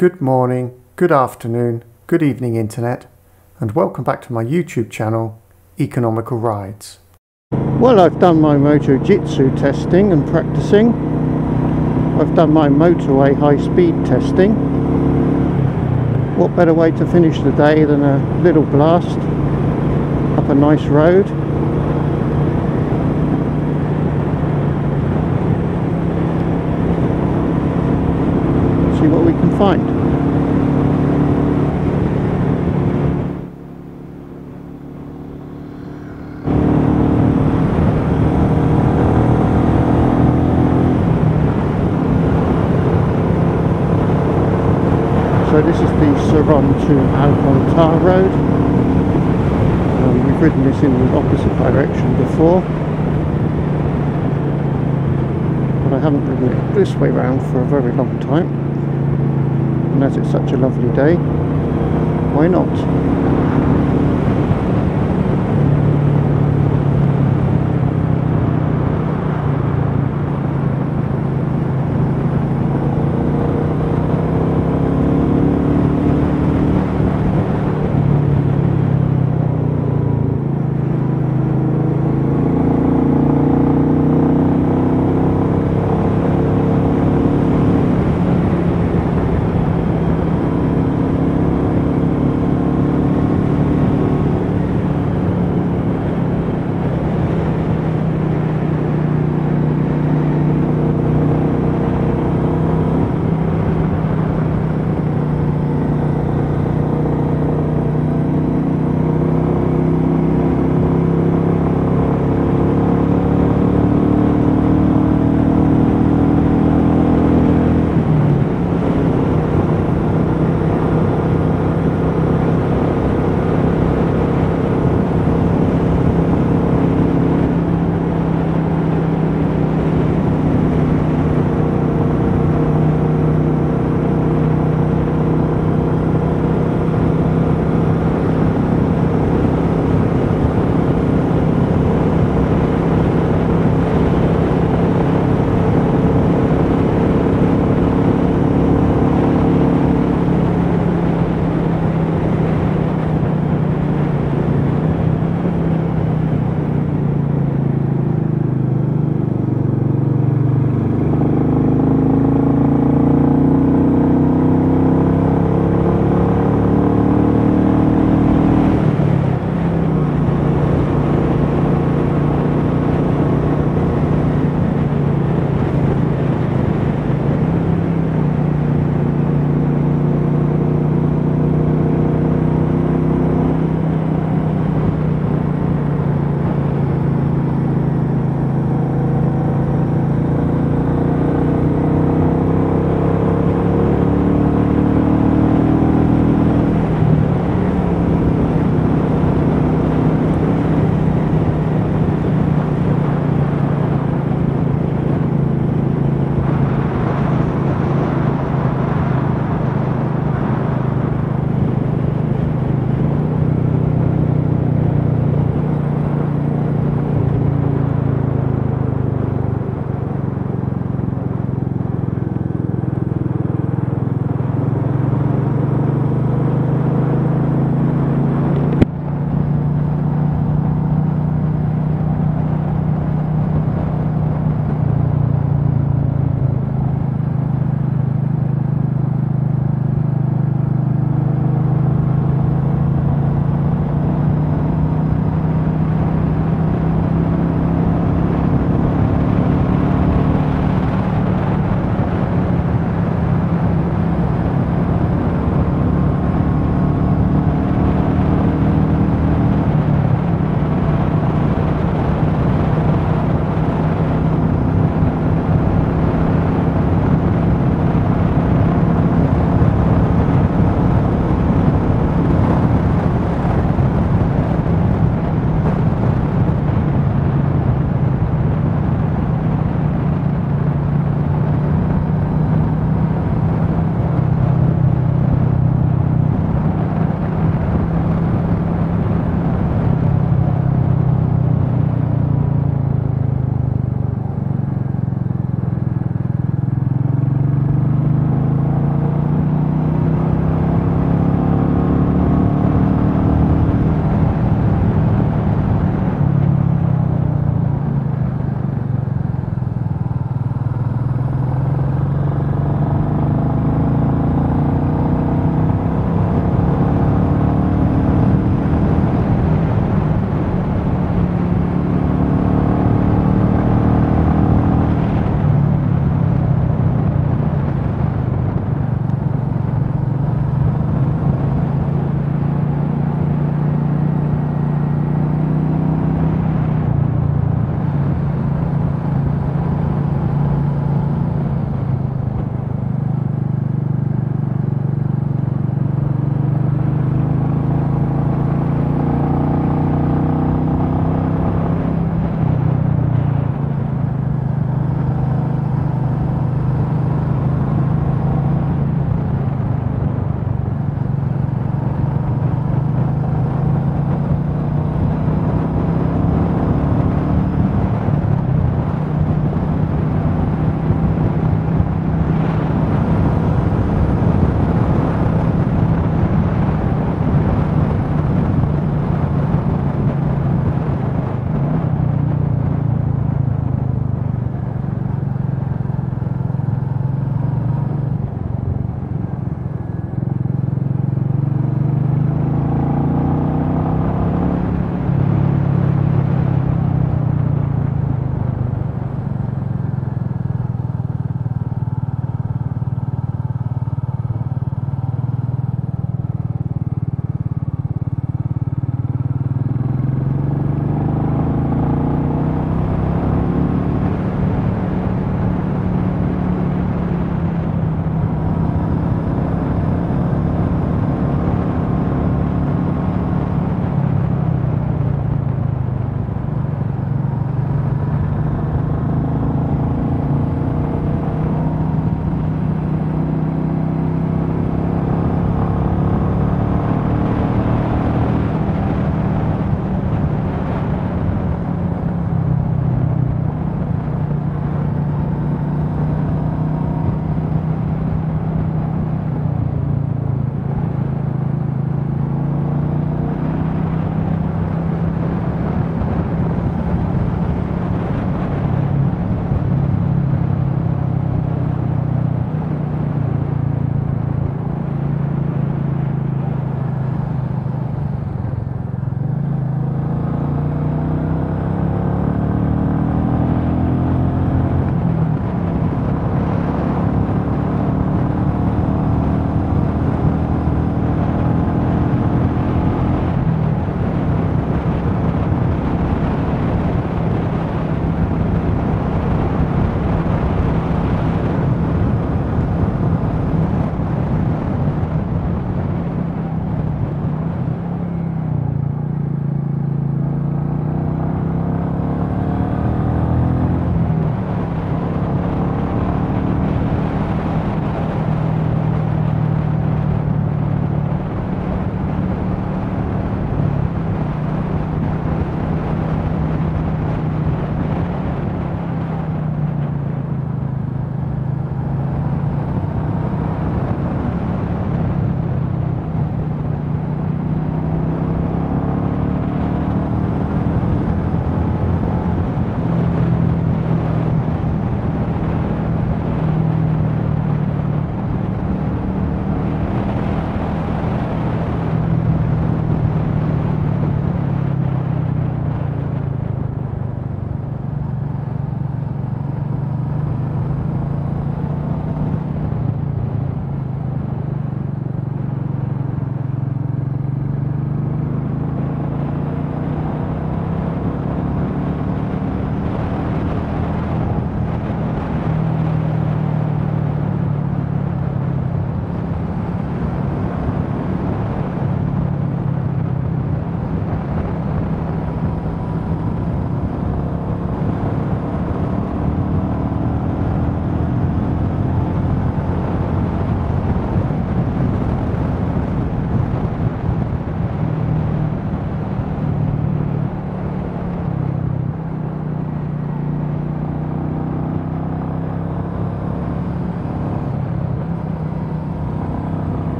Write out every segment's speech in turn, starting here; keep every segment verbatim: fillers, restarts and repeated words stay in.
Good morning, good afternoon, good evening Internet, and welcome back to my YouTube channel, Economical Rides. Well, I've done my Moto Jitsu testing and practicing. I've done my motorway high-speed testing. What better way to finish the day than a little blast up a nice road. See what we can find. So this is the Saron to Alcantara road. Um, we've ridden this in the opposite direction before, but I haven't ridden it this way round for a very long time. And as it's such a lovely day, why not?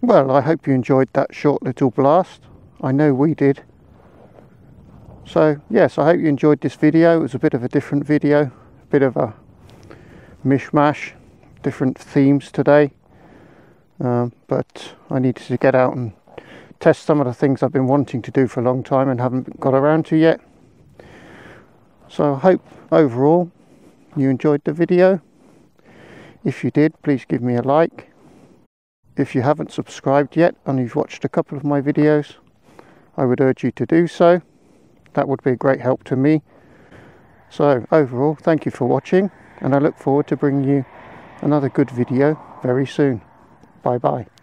Well, I hope you enjoyed that short little blast. I know we did. So yes, I hope you enjoyed this video. It was a bit of a different video, a bit of a mishmash, different themes today. Um, but I needed to get out and test some of the things I've been wanting to do for a long time and haven't got around to yet. So I hope overall you enjoyed the video. If you did, please give me a like. If you haven't subscribed yet and you've watched a couple of my videos, I would urge you to do so. That would be a great help to me. So overall, thank you for watching, and I look forward to bringing you another good video very soon. Bye bye.